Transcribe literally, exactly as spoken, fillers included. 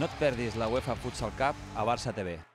No et perdis la UEFA Futsal Cup a Barça T V.